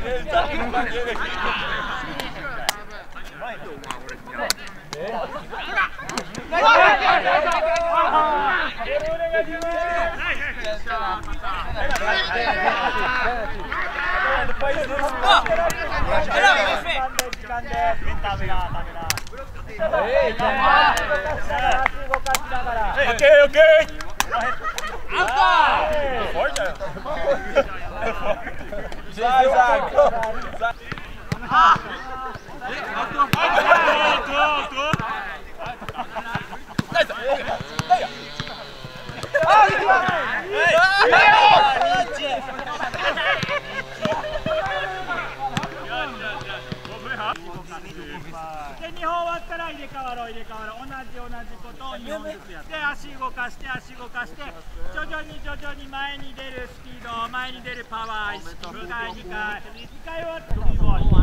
2本終わったら入れ替わろう同じことを2本ずつやって足動かして徐々に前に出るスピード前に出るパワー2回終わって4-1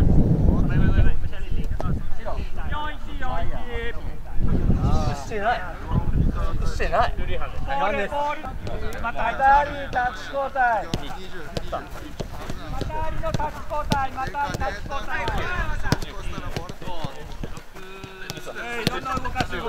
してない。 またありタッチ交代どんどん動かす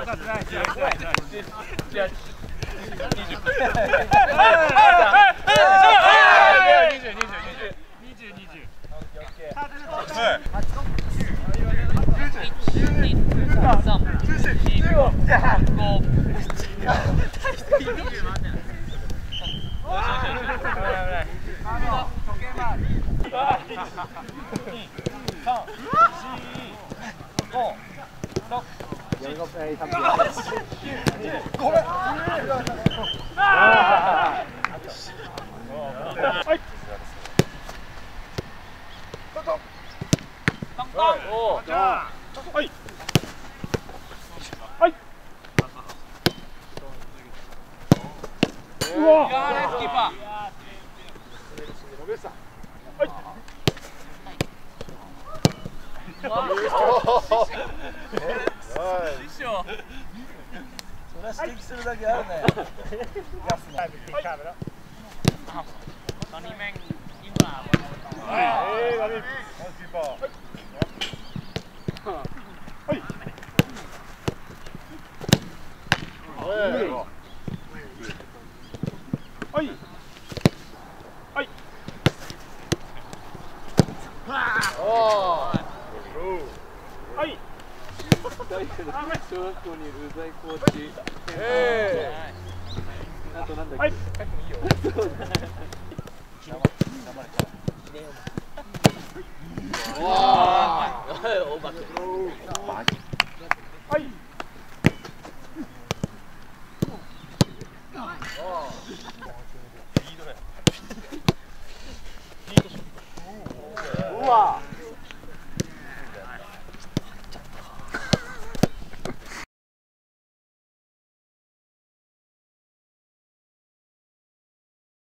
指摘するだけあるね。 小学校にいるうざいコーチ。あとなんだっけ。はい。うわ。